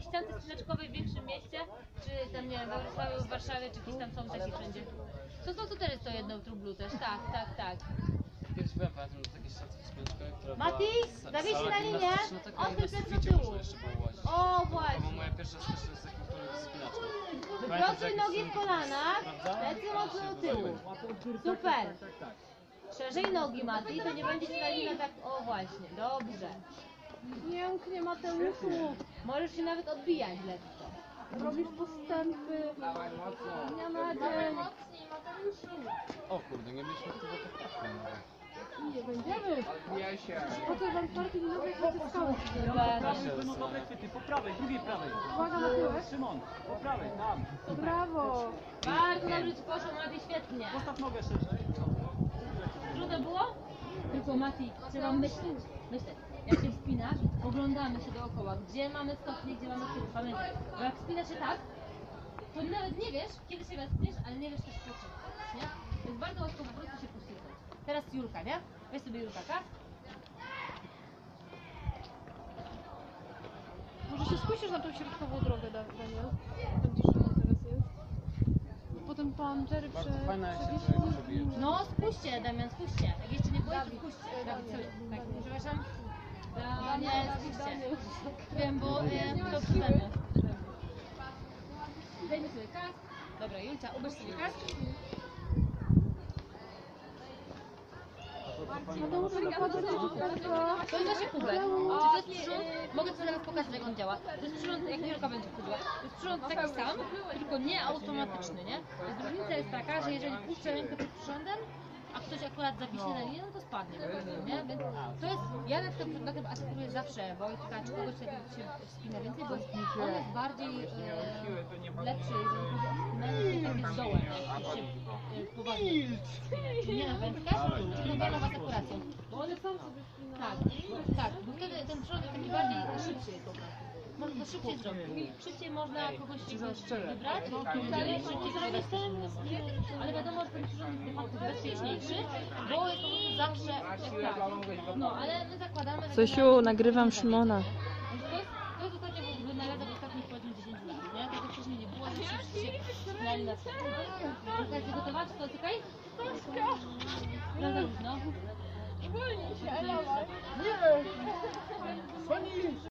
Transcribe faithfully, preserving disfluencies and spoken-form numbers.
ściance spinaczkowej w większym mieście, czy tam nie wiem, we Wrocławiu, w Warszawie, czy gdzieś tam są takie wszędzie. To są to też jest to jedno trublu też, tak, tak, tak. Kiedyś byłem, pamiętam, na takiej stacji spinaczkowej, która Mati, była zawieź się sala na linię, gimnastyczna, taka i na odchyl plecy do suficie tyłu. można jeszcze było łazić. O, To była właśnie. moja pierwsza styczność z jakimkolwiek spinaczką. Wyprostuj nogi w kolanach, plecy mocno do tyłu. Super. Szerzej nogi, Mati, to nie będzie się na linię tak, o właśnie, dobrze. Pięknie, Mateuszu. Możesz się nawet odbijać lekko. Robisz postępy. Dawaj mocno. Dnia na dzień. O kurde, nie mieliśmy tego poprawki. Nie będziemy. Odbijaj się. Po co wam partii nowych wyciskałeś? Będą dobre chwyty, po prawej, drugiej prawej. Uwaga na tyłek. Szymon, po prawej, tam. Brawo. Bardzo dobrze ci poszło, Mati, świetnie. Postaw nogę szerzej. Trudno było? Tylko Mati, trzeba myśleć. Myśleć. Jak się wspinasz, oglądamy się dookoła, gdzie mamy stopnie, gdzie mamy tył. Pamiętaj, bo jak wspinasz się tak, to nawet nie wiesz, kiedy się wespniesz, ale nie wiesz też po czym, nie? Więc bardzo łatwo po prostu się poślizgnąć. Teraz Julka, nie? Weź sobie Julka, tak? Może się spójrzysz na tą środkową drogę, Daniel? Tam gdzie Szymon teraz jest. Potem pan Jerry prze... Fajna się przewiesi człowiek linię. przebije. No, spójrzcie, Damian, spójrzcie. Jak jeszcze nie było, to spójrzcie. Dawid, sorry. Tak, przepraszam. Daniel, spójrzcie. Wiem, bo e, to przeze mnie. Zdejmij sobie kask. Dobra, Julcia, ubierz sobie kask. To jest nasze kubek. Czy to jest przyrząd? Mogę Ci zaraz pokazać, jak on działa. To jest przyrząd, jak Julka będzie wchodziła. To jest przyrząd taki sam, tylko nie automatyczny, nie? Więc różnica jest taka, że jeżeli puszczę rękę pod przyrządem, a ktoś akurat zawiśnie na linię, no to spadnie po prostu, nie? Więc to jest, ja na przykład na tym asystuję zawsze Wojtka, czy kogoś, kto się wspina więcej, bo on jest bardziej e, lepszy, jeżeli chodzi o wspinanie, jak jest dołem, jak się e, poważnie wspina. Nie na wędkach, tylko wieloma asekuracją. Bo one są sobie Tak, tak, bo wtedy ten przodek taki bardziej szybciej jest po prostu. Można szybciej zrobić. Szybciej można kogoś wybrać, ale szybciej zrobić ten, ale wiadomo, że ten przyrząd jest de facto bezpieczniejszy, bo jest po prostu zawsze tak. No, ale my zakładamy... Zosiu, nagrywam Szymona. To jest, to jest ostatnio wynalazek ostatnich powiedzmy dziesięć lat, nie? Tak jak wcześniej nie było, że wszyscy się wspinali na wstęp. Jesteście gotowa? Czy to jest okej? Prawda, no. Uwolnij się, Ela. Nie! Pani!